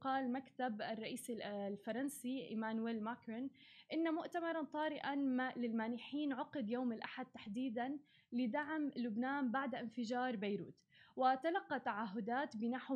قال مكتب الرئيس الفرنسي إيمانويل ماكرون إن مؤتمراً طارئاً للمانحين عقد يوم الأحد تحديداً لدعم لبنان بعد انفجار بيروت، وتلقى تعهدات بنحو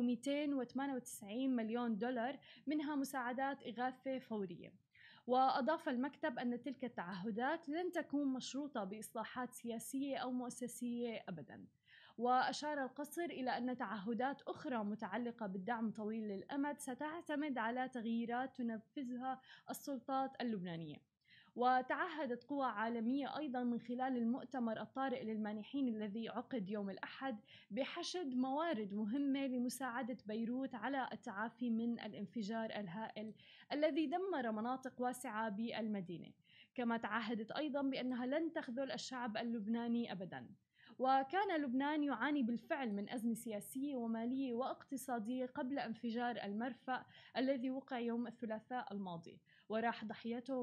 298 مليون دولار، منها مساعدات إغاثة فورية. وأضاف المكتب أن تلك التعهدات لن تكون مشروطة بإصلاحات سياسية أو مؤسسية أبداً. وأشار القصر إلى أن تعهدات أخرى متعلقة بالدعم طويل الأمد ستعتمد على تغييرات تنفذها السلطات اللبنانية. وتعهدت قوى عالمية أيضاً من خلال المؤتمر الطارئ للمانحين الذي عقد يوم الأحد بحشد موارد مهمة لمساعدة بيروت على التعافي من الانفجار الهائل الذي دمر مناطق واسعة بالمدينة. كما تعهدت أيضاً بأنها لن تخذل الشعب اللبناني أبداً. وكان لبنان يعاني بالفعل من أزمة سياسية ومالية واقتصادية قبل انفجار المرفأ الذي وقع يوم الثلاثاء الماضي، وراح ضحيته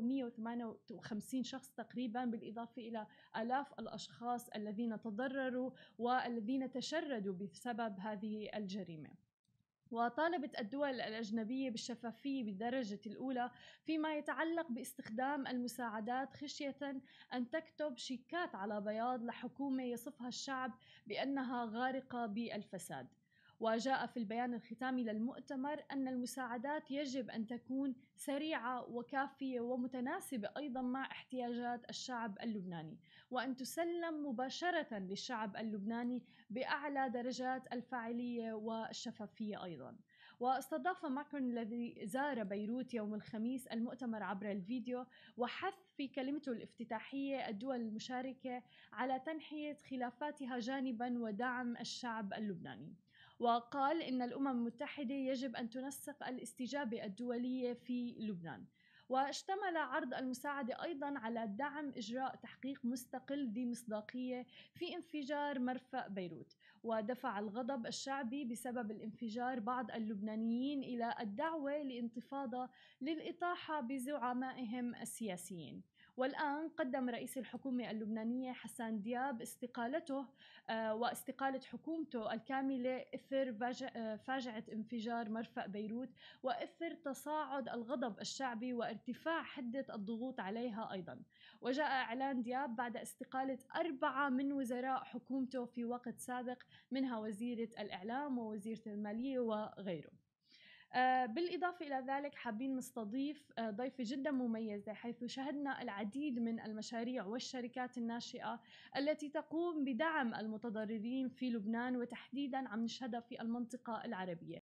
158 شخص تقريبا، بالإضافة إلى آلاف الأشخاص الذين تضرروا والذين تشردوا بسبب هذه الجريمة. وطالبت الدول الأجنبية بالشفافية بالدرجة الأولى فيما يتعلق باستخدام المساعدات، خشية أن تكتب شيكات على بياض لحكومة يصفها الشعب بأنها غارقة بالفساد. وجاء في البيان الختامي للمؤتمر أن المساعدات يجب أن تكون سريعة وكافية ومتناسبة أيضاً مع احتياجات الشعب اللبناني، وأن تسلم مباشرة للشعب اللبناني بأعلى درجات الفاعلية والشفافية أيضاً. واستضاف ماكرون الذي زار بيروت يوم الخميس المؤتمر عبر الفيديو، وحث في كلمته الافتتاحية الدول المشاركة على تنحية خلافاتها جانباً ودعم الشعب اللبناني. وقال إن الأمم المتحدة يجب أن تنسق الاستجابة الدولية في لبنان. واشتمل عرض المساعدة أيضاً على دعم إجراء تحقيق مستقل ذي مصداقية في انفجار مرفأ بيروت. ودفع الغضب الشعبي بسبب الانفجار بعض اللبنانيين إلى الدعوة لانتفاضة للإطاحة بزعمائهم السياسيين. والآن قدم رئيس الحكومة اللبنانية حسان دياب استقالته واستقالة حكومته الكاملة إثر فاجعة انفجار مرفأ بيروت، وإثر تصاعد الغضب الشعبي وارتفاع حدة الضغوط عليها أيضاً. وجاء إعلان دياب بعد استقالة 4 من وزراء حكومته في وقت سابق، منها وزيرة الإعلام ووزيرة المالية وغيره. بالإضافة إلى ذلك حابين نستضيف ضيفة جدا مميزة، حيث شهدنا العديد من المشاريع والشركات الناشئة التي تقوم بدعم المتضررين في لبنان، وتحديدا عم نشهدها في المنطقة العربية.